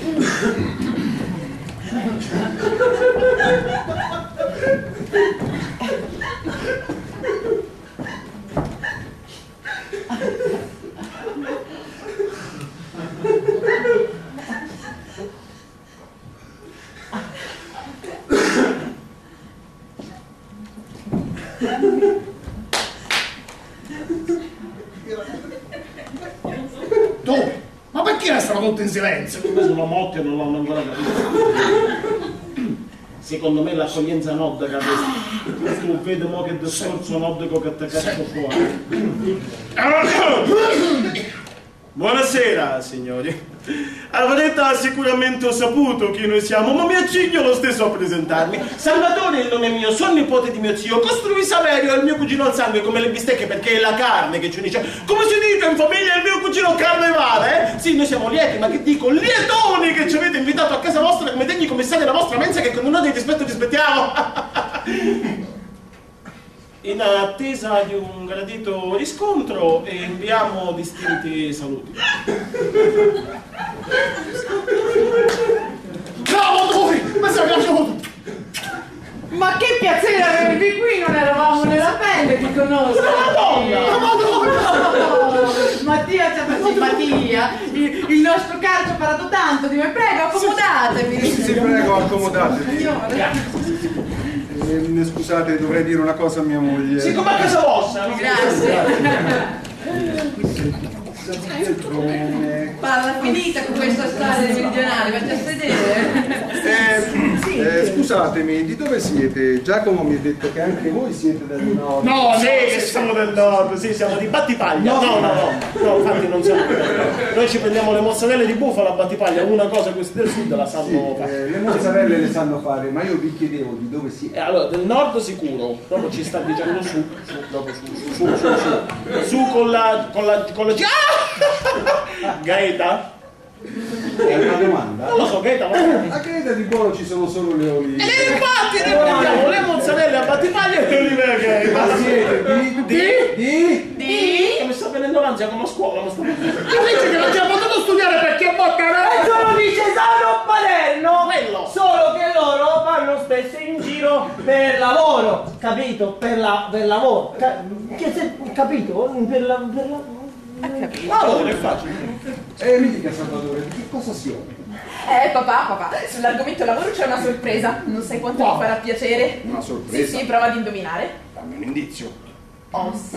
Tu, ma perché restano tutti in silenzio? Sono morti e non l'hanno ancora capito. Secondo me l'accoglienza nord che adesso tu vedi mo che discorso nord che ti caccio fuori. Buonasera signori. Avrete sicuramente saputo chi noi siamo, ma mi accingo lo stesso a presentarmi. Salvatore è il nome mio, sono nipote di mio zio. Costruì Saverio è il mio cugino al sangue come le bistecche, perché è la carne che ci unisce. Come si dice in famiglia il mio cugino Carnevale, eh? Sì, noi siamo lieti, ma che dico, lietoni che ci avete invitato a casa vostra come degni commissari della vostra mensa, che con un nome di rispetto rispettiamo. In attesa di un gradito riscontro inviamo distinti saluti. Bravo Dori! Ma sei piaciuto! Ma che piacere avervi qui, non eravamo nella pelle di conoscere. Madonna! Mattia ci ha fatto simpatia, il nostro calcio ha parlato tanto di me, prego accomodatevi. Sì, prego, accomodatevi. Signore. Scusate, dovrei dire una cosa a mia moglie. Sì, come a casa vostra. Grazie. Parla finita con questa storia meridionale, vatti a sedere. Scusatemi, di dove siete? Giacomo mi ha detto che anche voi siete del nord. No, sì, che siamo del nord, sì, siamo di Battipaglia. No, infatti non siamo. Noi ci prendiamo le mozzarelle di bufala a Battipaglia, una cosa questi del sud la sanno fare. Le mozzarelle le sanno fare, ma io vi chiedevo di dove siete. Allora, del nord sicuro, dopo ci sta dicendo su con la Gaeta? È una domanda? Non lo so, Gaeta, ma A Gaeta di buono ci sono solo le olive. e infatti noi prendiamo le mozzarelle a Battipaglia e le olive a Gaeta. Ma siete di? Che mi sta venendo l'ansia come a scuola, ma sta Dice che non ci ha potuto studiare perché è bocca. Sono di Cesano Palermo, Quello. solo che loro vanno spesso in giro per lavoro, capito? Per lavoro. Capito? Allora è facile. Mi dica Salvatore, di che cosa si occupa? Papà, sull'argomento lavoro c'è una sorpresa. Non sai quanto mi farà piacere? Una sorpresa? Sì, prova ad indovinare. Dammi un indizio. Ossa.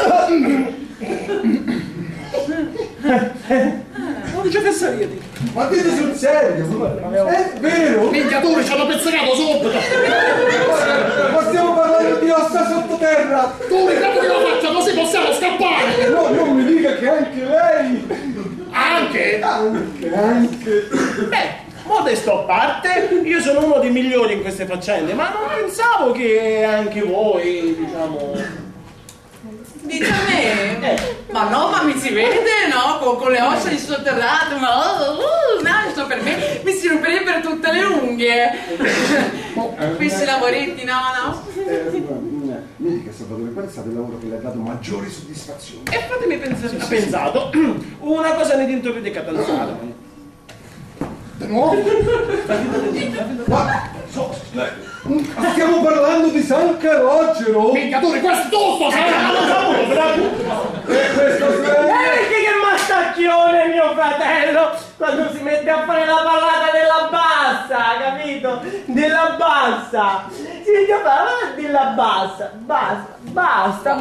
Non dice fesseria, dico. Ma dite sul serio? È vero? Minchia Dori, ci hanno pezzecato subito! Ma stiamo parlando di ossa sottoterra! Dori, dopo che lo faccia così possiamo scappare! No, non mi dica che anche lei! Anche? Anche! Beh, modesto a parte, io sono uno dei migliori in queste faccende, ma non pensavo che anche voi, diciamo... Dice a me? Ma no, ma mi si vede, no? Con le ossa sotterrate, ma no, per me mi si romperebbero tutte le unghie. Questi lavoretti, no? Mi dica Salvatore, qual è stato il lavoro che le ha dato maggiori soddisfazioni? E fatemi pensare, ho pensato, una cosa nei dintorni di Catanzaro. Di nuovo? Ma stiamo parlando di San Calogero! Minchia Dori, questo tutto! Perché che mastacchione mio fratello quando si mette a fare la ballata della bassa, capito? Della bassa! Si mette a fare della bassa, basta.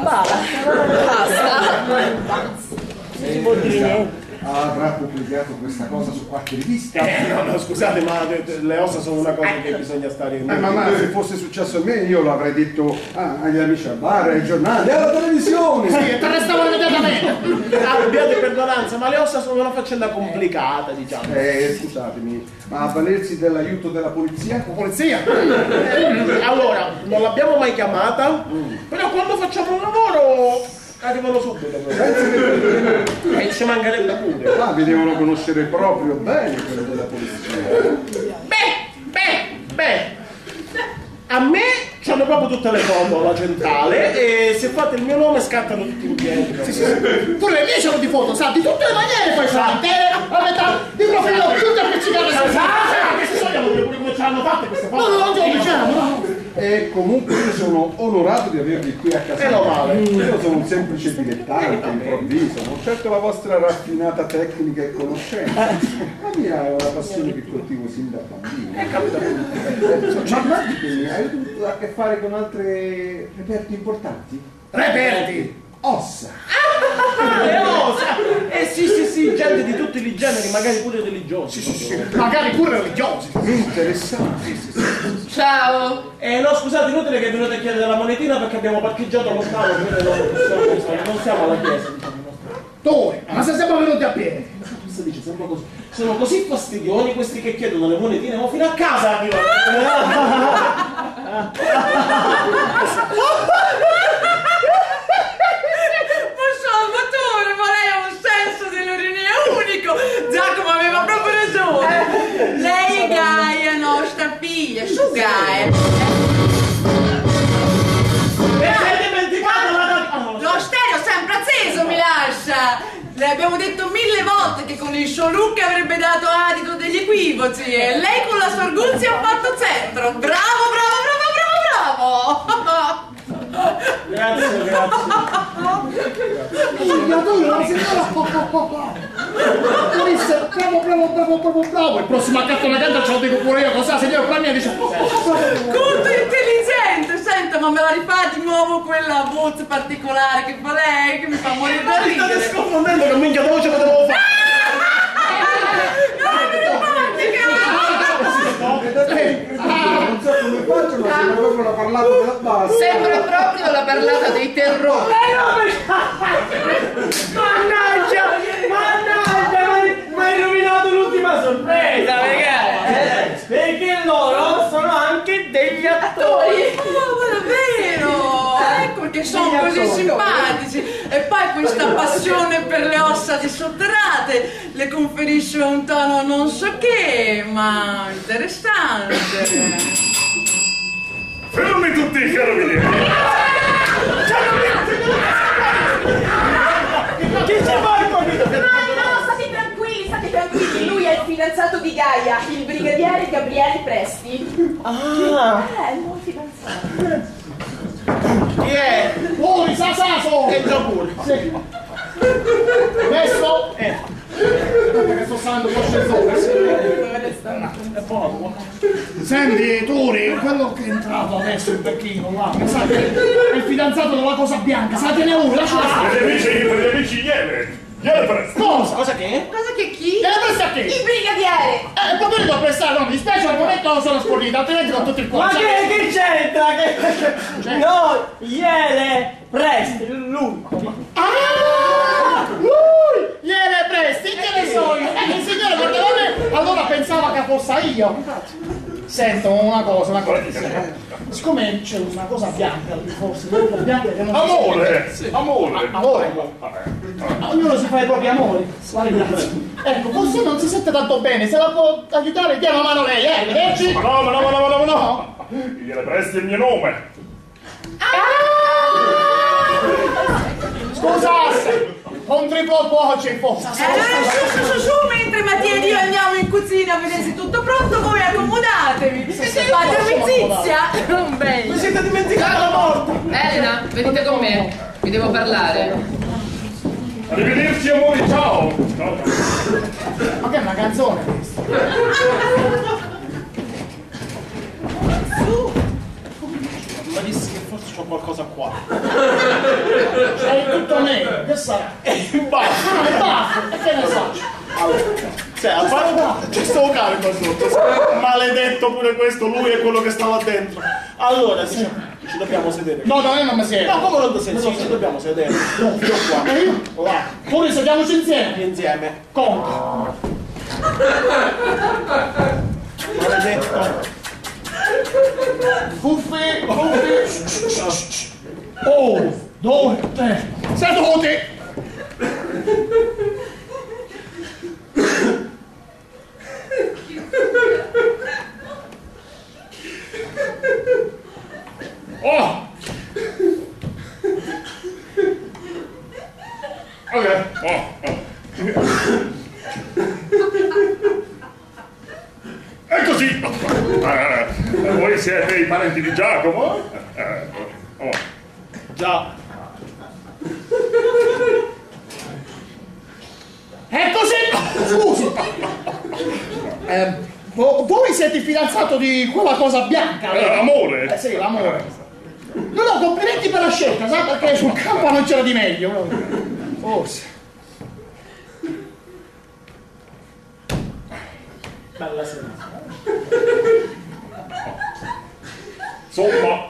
Si può dire niente. Avrà pubblicato questa cosa su qualche rivista? No, scusate, ma le ossa sono una cosa che bisogna stare in Ma se fosse successo a me io l'avrei detto agli amici al bar, ai giornali, alla televisione! Sì, e te restavano immediatamente! abbiate perdonanza, ma le ossa sono una faccenda complicata, diciamo. Scusatemi, ma avvalersi dell'aiuto della polizia? La polizia? Allora, non l'abbiamo mai chiamata, però quando facciamo un lavoro arrivano subito. E ci mancherebbe pure. Ah, vi devono conoscere proprio bene quello della polizia. Beh, a me c'hanno proprio tutte le foto alla centrale e se fate il mio nome scattano tutti in piedi. Sì. Tu le 10 di foto, sa, di tutte le maniere poi sa, a metà, di profilo, tutte appiccicate comunque io sono onorato di avervi qui a casa. Meno male. Io sono un semplice dilettante, improvviso, non certo la vostra raffinata tecnica e conoscenza. La mia è una passione che coltivo sin da bambino. Ma guardi che hai avuto a che fare con altri reperti importanti? Reperti! Ossa! Sì, gente di tutti i generi, magari pure religiosi. Magari pure religiosi. Interessante. Ciao! No, scusate, inutile che venite a chiedere la monetina perché abbiamo parcheggiato lontano, quindi non siamo alla chiesa, diciamo. Dove? Ma se siamo venuti a piedi? Si dice sempre così. Sono così fastidioni questi che chiedono le monetine, ma fino a casa arrivano. Salvatore, ma lei ha un senso dell'ironia unico! Giacomo aveva proprio ragione! Lei è Gaia, nostra figlia, su Gaia! Lo stereo sempre acceso mi lascia! Le abbiamo detto 1000 volte che con il suo look avrebbe dato adito degli equivoci e lei con la sua arguzia ha fatto centro! Bravo, bravo, bravo, bravo, bravo! Grazie. Bravo! Il prossimo accatto una canta ce lo dico pure io, cosa signor Pramia dice... Molto intelligente! Senta, ma me la rifà di nuovo quella voce particolare che fa lei, che mi fa morire da Mi state ridere! sconfondendo che minchia voce lo devo fare! Non so come faccio, ma sembra proprio la parlata della base. Sembra proprio la parlata dei terrori! Mannaggia, ma hai rovinato l'ultima sorpresa, perché loro sono anche degli attori. Oh, davvero! Ecco perché sono così simpatici! E poi questa passione per le ossa dissotterrate le conferisce un tono non so che, ma interessante! Fermi tutti i carabinieri! Chi ci vuole capito? No, state tranquilli, lui è il fidanzato di Gaia, il brigadiere Gabriele Presti. Ah, Il nuovo fidanzato. Chi è? Fuori, Sasaso! E già pure. Sì. Adesso? Aspetta che sto salendo con l'ascensore. Senti, Turi, quello che è entrato adesso il becchino là, mi sa che è il fidanzato della Cosa Bianca, sa te ne uno, lasciala stare. Per gli amici Iene presto! Cosa? Cosa che? Cosa che chi? E la presta a chi? Il brigadiere! Proprio li devo prestare, no, mi dispiace al momento sono sporito, altrimenti con tutto il ma cuore. che c'entra? No, Iene, Presti, lui. Ah! Lui! Gliene presti, che ne so io? Il signore guardava me, allora pensava che fosse io. Sento una cosa. Siccome c'è una cosa bianca, forse una bianca che non Amore! si Amore! Amore! Ognuno si fa i propri amori. Grazie. Ecco, forse non si sente tanto bene, se la può aiutare, dia una mano lei, vederci? Ma no! Gliene presti il mio nome! Scusasse! Un triplo cuoce forse. Allora su, mentre Mattia ed io andiamo in cucina a vedere se tutto pronto, voi accomodatevi. Fate amicizia. Non Mi bene. siete dimenticato la morte! Elena, venite con me, vi devo parlare. Arrivederci amori, ciao! Ciao! Ma che è una canzone questa? Ma dissi che forse c'ho qualcosa qua. C'hai tutto nero, che sarà? Il baffo! Ah, il baffo! E che ne so? A parte c'è sto cane qua sotto. Maledetto pure questo, lui è quello che stava dentro. Allora, sì, ci dobbiamo sedere. No, io non mi siedo. No, come non ti senti? Sì, ci dobbiamo sedere. Io qua. E io? Là. Pure sediamoci insieme. Insieme. Conto. Maledetto. Fuffi. 1, 2, 3. Seduti. Oh! Ok, E così Voi siete i parenti di Giacomo? Oh. Già. È così! Scusi! Voi siete il fidanzato di quella cosa bianca? Amore? Sì, l'amore. No, complimenti per la scelta, sai, perché sul campo non c'era di meglio. Forse. Bella serata. Insomma.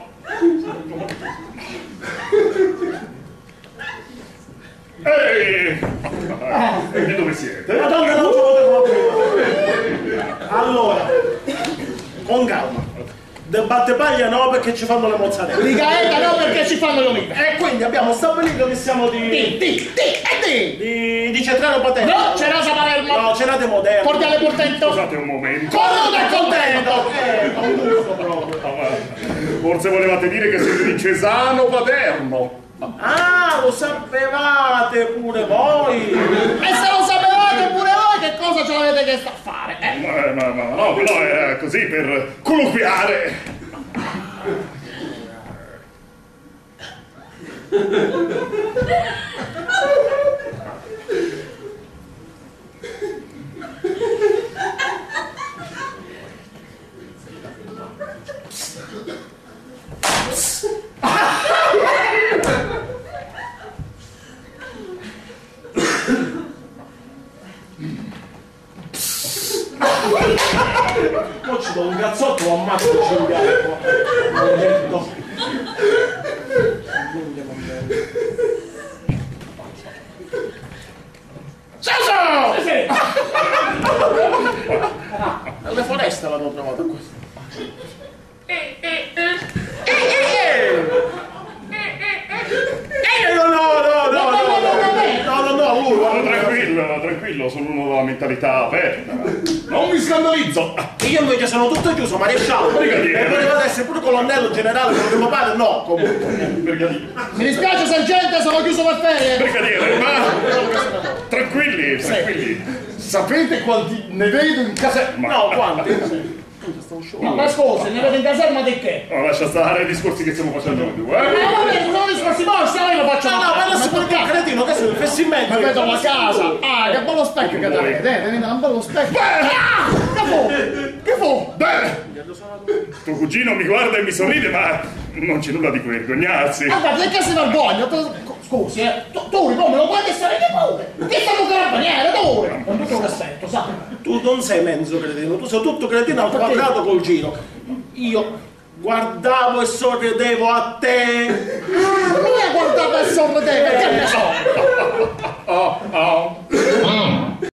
Ehi! E di dove siete? Madonna, non trovo prima. Allora, con calma. Del battepaglia no, perché ci fanno le mozzarella. Di Gaeta no, perché ci fanno le olive. E quindi abbiamo stabilito che siamo di Cetrano Paterno. No, Cerasa Palermo. No, Cerate Moderno. Cordiale Portento. Scusate un momento. Cornuto e contento. Un gusto proprio. Forse volevate dire che siete di Cesano Paterno. Ah, lo sapevate pure voi. E se lo sapevate pure voi, che cosa ce l'avete chiesto a fare? Ma no, però è così per colloquiare. Poi ci do un cazzotto, lo ammazzo il cinghiale. Maledetto. Ciao! Sì. Le foreste l'hanno trovata qua. No, lui. Tranquillo, sono uno della mentalità aperta. Non mi scandalizzo. Io invece sono tutto chiuso, maresciallo. Brigadiere. E poteva essere pure colonnello generale, come mio padre, no, comunque. Brigadiere. Mi dispiace sergente, sono chiuso per ferie. Brigadiere, ma tranquilli. Sapete quanti ne vedo in caserma? No, quanti? Ma scusi, ne vedo in caserma di che? No, lascia stare i discorsi che stiamo facendo noi due, vabbè, sono discorsi vostri, io lo faccio. No, ma adesso pure che cretino, che sei un fessimento. Ma vedo la casa. Ah, che bello specchio che avete, tenete un bello specchio. Che fu? Beh, tuo cugino mi guarda e mi sorride, ma non c'è nulla di cui vergognarsi. Guarda, che si vergogna? Scusi, tu come lo puoi essere che pure? Che siamo carabinieri, tu? Con tutto rispetto, sa? Tu non sei mezzo cretino, tu sei tutto cretino al quadrato col giro. Io guardavo e sorridevo a te. Ah, non è guardato e sorridere, perché ne so?